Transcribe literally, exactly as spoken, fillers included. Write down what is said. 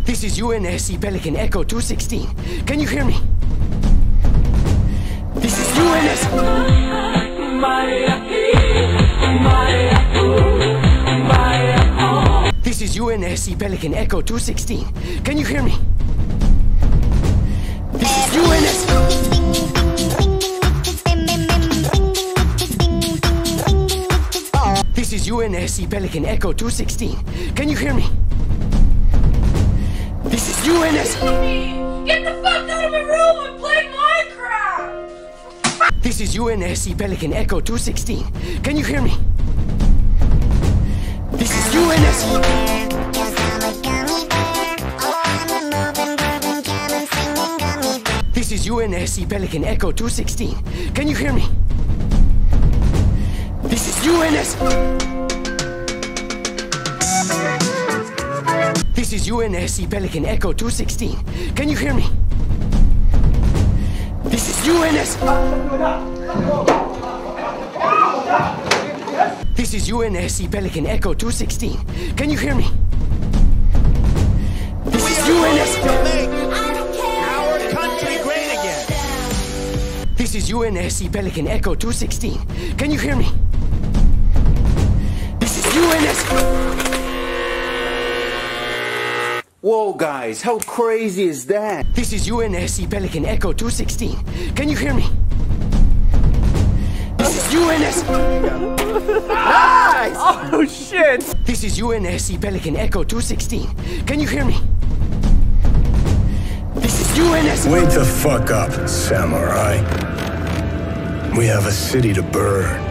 This is U N S C Pelican Echo two sixteen. Can you hear me? This is U N S C. This is U N S C Pelican Echo two sixteen. Can you hear me? This is U N S C. This is U N S C Pelican Echo two sixteen. Can you hear me? This is U N S C. Get the fuck out of my room and play Minecraft! This is U N S C Pelican Echo two sixteen. Can you hear me? This is U N S C. This is U N S C Pelican Echo two sixteen. Can you hear me? This is U N S C. This is U N S C Pelican Echo two sixteen. Can you hear me? This is U N S C. This is U N S C Pelican Echo two sixteen. Can you hear me? This is U N S C. Our country great again. This is U N S C Pelican Echo two sixteen. Can you hear me? This is U N S C. Whoa, guys, how crazy is that? This is U N S C Pelican Echo two sixteen. Can you hear me? This is U N S C. Nice! Oh, shit! This is U N S C Pelican Echo two sixteen. Can you hear me? This is U N S C. Wake the fuck up, samurai. We have a city to burn.